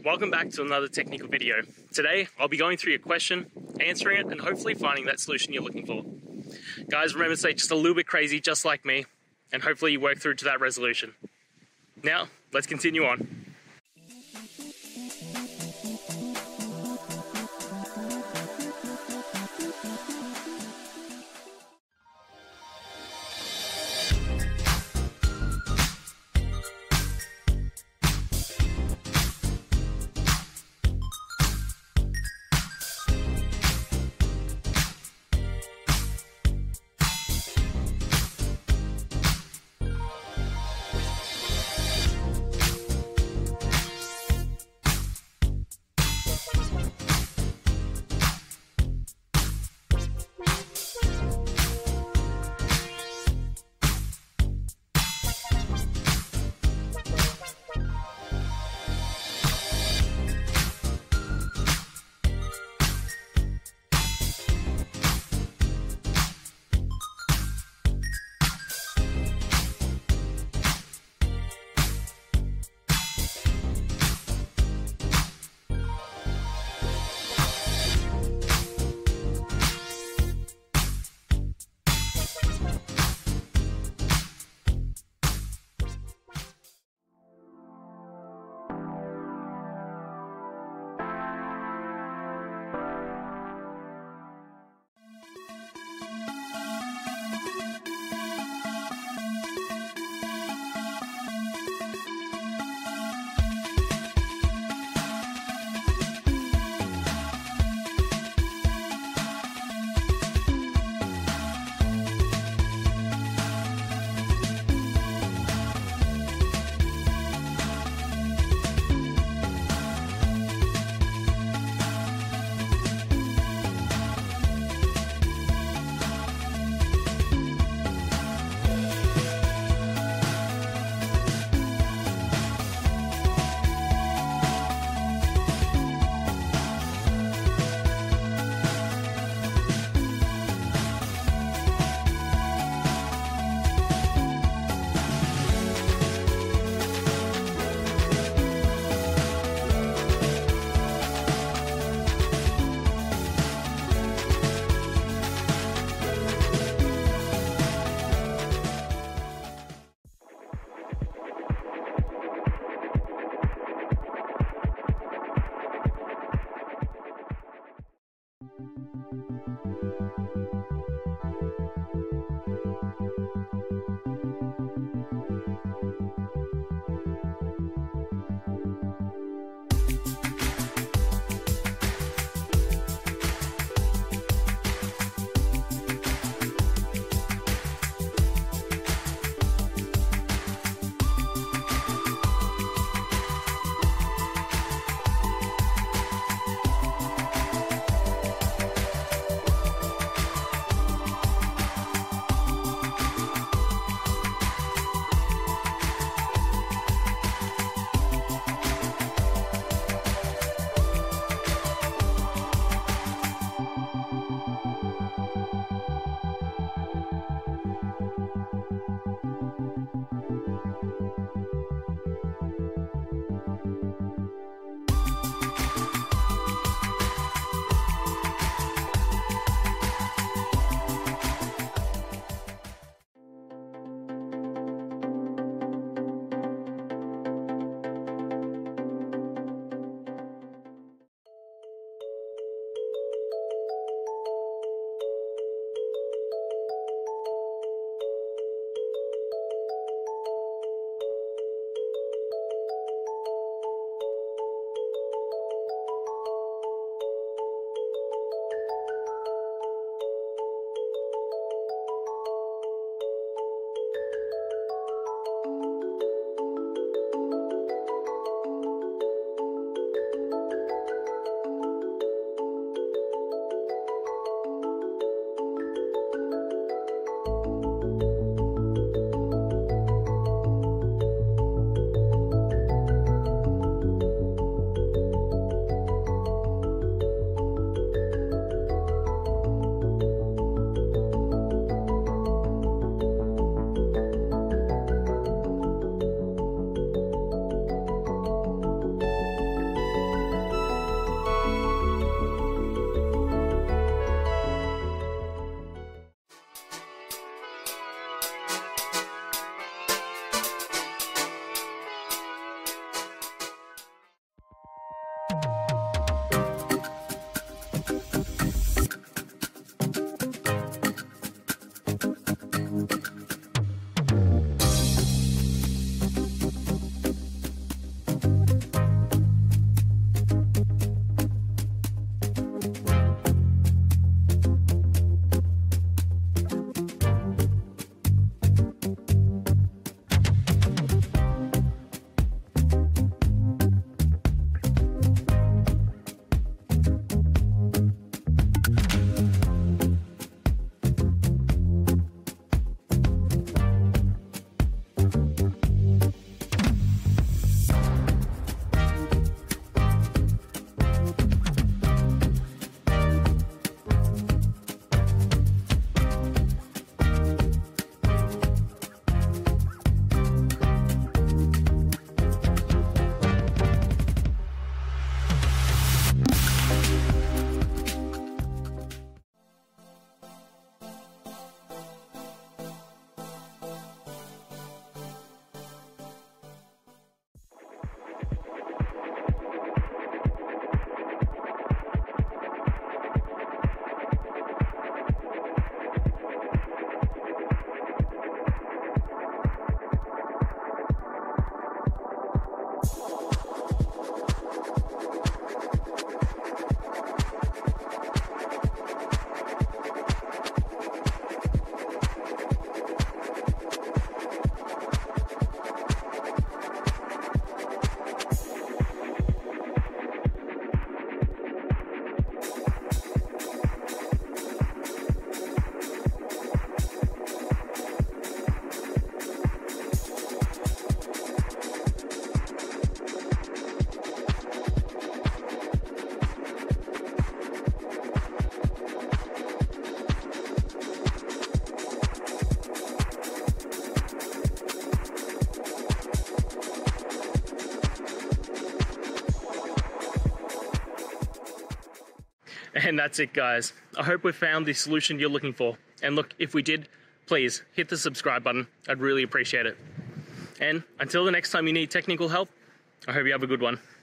welcome back to another technical video. Today, I'll be going through your question, answering it, and hopefully finding that solution you're looking for. Guys, remember to stay just a little bit crazy, just like me, and hopefully you work through to that resolution. Now, let's continue on. And that's it, guys. I hope we found the solution you're looking for. And look, if we did, please hit the subscribe button. I'd really appreciate it. And until the next time you need technical help, I hope you have a good one.